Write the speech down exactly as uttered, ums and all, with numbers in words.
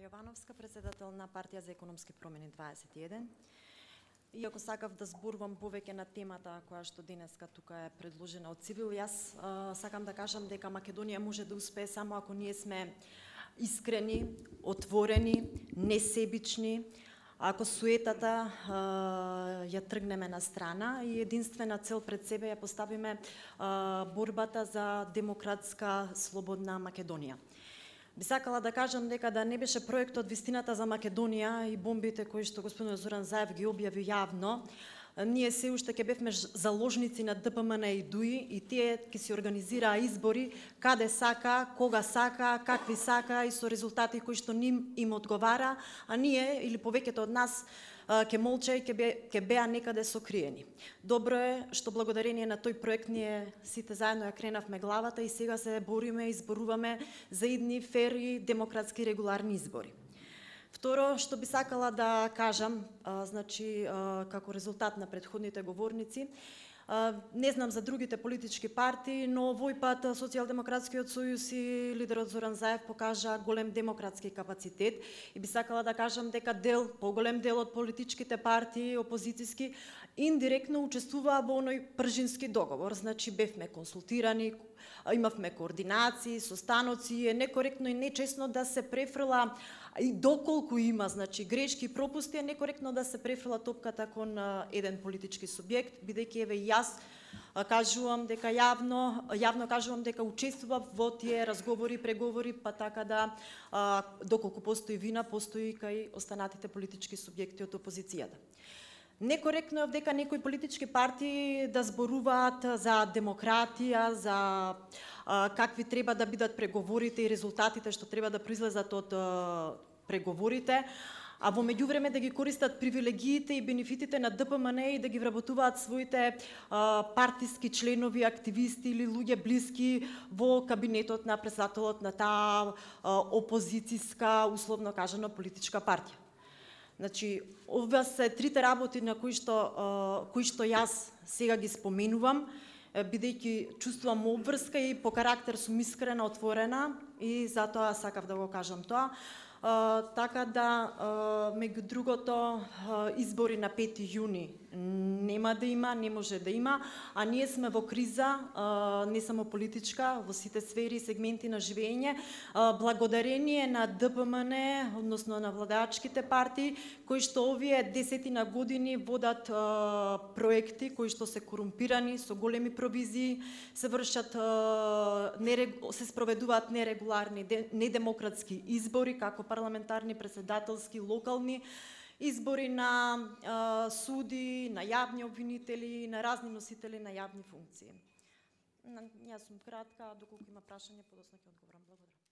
Јовановска, председател на партија за економски промени дваесет и еден. Иако сакав да зборувам повеќе на темата која што денеска тука е предложена од Цивил, јас а, сакам да кажам дека Македонија може да успее само ако ние сме искрени, отворени, несебични, ако суетата а, ја тргнеме на страна и единствена цел пред себе ја поставиме а, борбата за демократска, слободна Македонија. Би сакала да кажам дека да не беше проектот Вистината за Македонија и бомбите кои што господин Зоран Заев ги објави јавно, ние се уште ќе бевме заложници на Д П М Н и Д У И и тие ќе се организираа избори каде сака, кога сака, какви сака и со резултати кои што ним им одговара, а ние или повеќето од нас ќе молча и ќе бе, ќе беа некаде сокриени. Добро е што благодарение на тој проект ние сите заедно ја кренавме главата и сега се бориме и изборуваме за идни фери, демократски, регуларни избори. Второ, што би сакала да кажам, а, значи, а, како резултат на претходните говорници, а, не знам за другите политички партии, но овој пат Социјалдемократскиот сојуз и лидерот Зоран Заев покажа голем демократски капацитет и би сакала да кажам дека дел, поголем дел од политичките партии, опозицијски, индиректно учествуваа во оној пржински договор. Значи, бевме консултирани, имавме координации, состаноци, е некоректно и нечесно да се префрла и доколку има, значи, грешки и пропусти, е некоректно да се префрла топката кон еден политички субјект, бидејќи еве јас кажувам дека јавно, јавно кажувам дека учествував во тие разговори, преговори, па така да а, доколку постои вина, постои кај останатите политички субјекти од опозицијата. Некоректно е дека некои политички партии да зборуваат за демократија, за а, какви треба да бидат преговорите и резултатите што треба да произлезат од а, преговорите, а во меѓувреме да ги користат привилегиите и бенефитите на Д П М Н и да ги вработуваат своите а, партиски членови, активисти или луѓе блиски во кабинетот на председателот на таа а, опозицијска, условно кажано, политичка партија. Значи, ова се трите работи на кои што, uh, кои што јас сега ги споменувам, бидејќи чувствувам обврска и по карактер сум искрена, отворена и затоа сакав да го кажам тоа. Uh, така да, uh, меѓу другото, uh, избори на пети јуни нема да има, не може да има, а ние сме во криза, uh, не само политичка, во сите сфери и сегменти на живење, uh, благодарение на Д П М Н, односно на владеачките партии, кои што овие десетина години водат uh, проекти кои што се корумпирани, со големи провизии, се вршат, uh, нерег... се спроведуваат нерегуларни, недемократски избори, како парламентарни, председателски, локални, избори на а, суди, на јавни обвинители, на разни носители на јавни функции. Јас сум кратка, доколку има прашање, подоцна ќе одговорам. Благодарам.